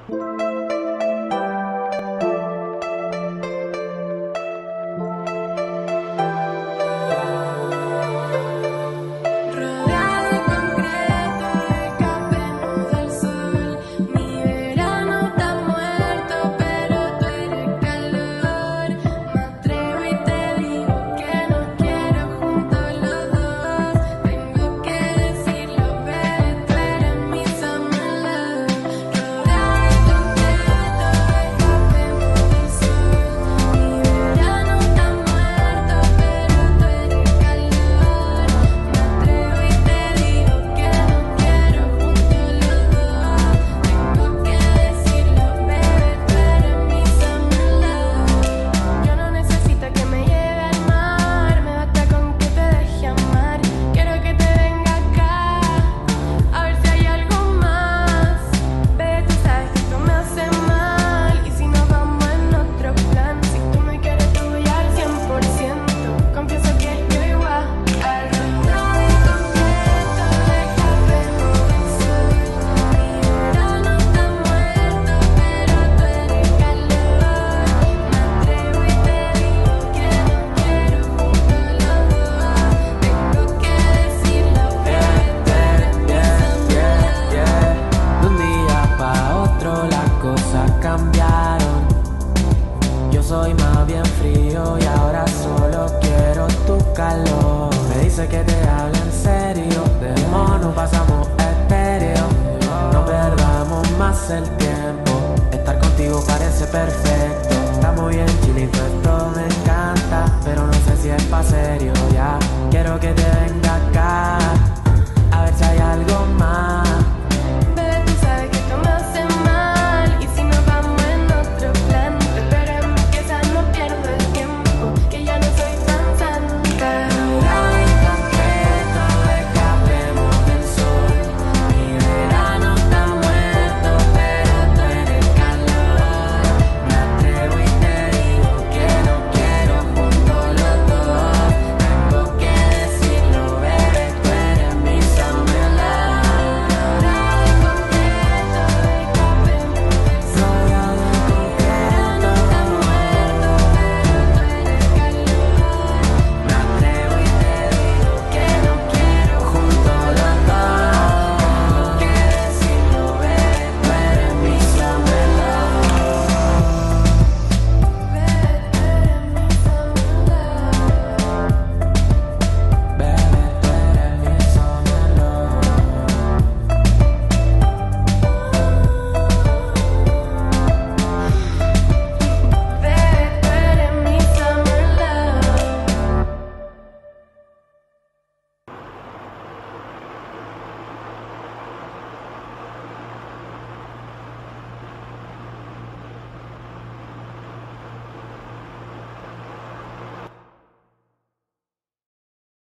Rodeado de concreto, escapemos del sol. Mi verano está muerto, pero tú eres calor. Me atrevo y te digo que nos quiero juntos los dos. Tengo que decirlo, bebé, tú eres mi summer love. Rodeado de concreto, escapemos del sol. Mi verano está muerto, pero tú eres calor. Me atrevo y te digo que nos quiero juntos los dos. Tengo que decirlo, bebé, tú eres mi summer love. Yo no necesito que me lleve al mar, me basta con que te deje amar. Quiero que te venga acá, a ver si hay algo más. Bebé, tú sabes que esto me hace mal, y si nos vamos en otro plan. Si tú me quieres tuya al 100%, confieso que yo igual. Al rodeado de concreto, escapemos del sol. Mi verano está muerto, pero tú eres calor. Me atrevo y te digo que nos quiero juntos los dos. Tengo que decirlo, bebé, tú eres mi summer love. De un día pa' otro las cosas cambiaron. Yo soy más bien frío y ahora solo quiero tu calor. Me dice que te hable en serio, de mono pasamos estéreo. No perdamos más el tiempo, estar contigo parece perfecto.